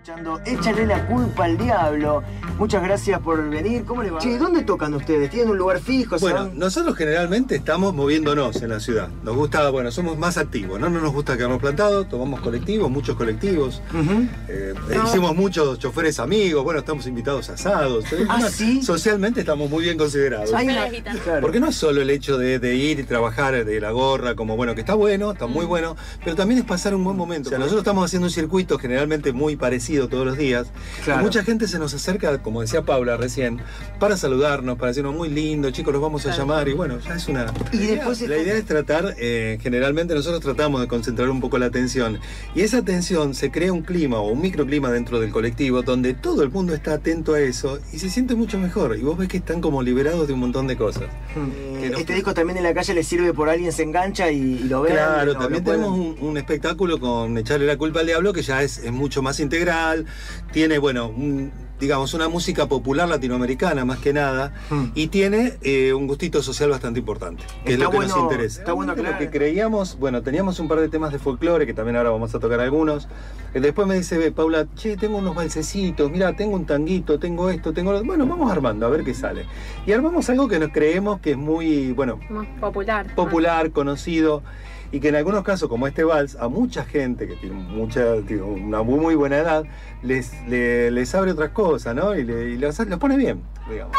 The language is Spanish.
Escuchando Échale la culpa al diablo. Muchas gracias por venir. ¿Cómo le va? Che, ¿dónde tocan ustedes? ¿Tienen un lugar fijo? Bueno, nosotros generalmente estamos moviéndonos en la ciudad. Nos gusta, bueno, somos más activos, ¿no? No nos gusta quedarnos plantados, tomamos colectivos, muchos colectivos. Hicimos muchos choferes amigos, bueno, estamos invitados a asados. ¿Sí? Socialmente estamos muy bien considerados. Porque no es solo el hecho de ir y trabajar de la gorra, como bueno, que está bueno, está muy bueno, pero también es pasar un buen momento. O sea, nosotros estamos haciendo un circuito generalmente muy parecido todos los días. Claro. Y mucha gente se nos acerca, como decía Paula recién, para saludarnos, para decirnos muy lindo, chicos, los vamos a llamar, y bueno, ya es una... Y después la idea es tratar, generalmente nosotros tratamos de concentrar un poco la atención, y esa atención se crea un clima o un microclima dentro del colectivo donde todo el mundo está atento a eso y se siente mucho mejor, y vos ves que están como liberados de un montón de cosas. Este disco también en la calle les sirve por alguien se engancha y lo ve. Claro, también tenemos un espectáculo con Echarle la culpa al diablo que ya es mucho más integral, tiene, bueno, digamos, una música popular latinoamericana más que nada, y tiene un gustito social bastante importante, que es lo que nos interesa. Está bueno, claro. Lo que creíamos, bueno, teníamos un par de temas de folclore, que también ahora vamos a tocar algunos. Después me dice Paula, che, tengo unos valsecitos, mira, tengo un tanguito, tengo esto, tengo lo... Bueno, vamos armando, a ver qué sale. Y armamos algo que nos creemos que es muy, bueno... Más popular. Popular, conocido. Y que en algunos casos, como este vals, a mucha gente que tiene una muy buena edad, les abre otras cosas, ¿no? Y los pone bien, digamos.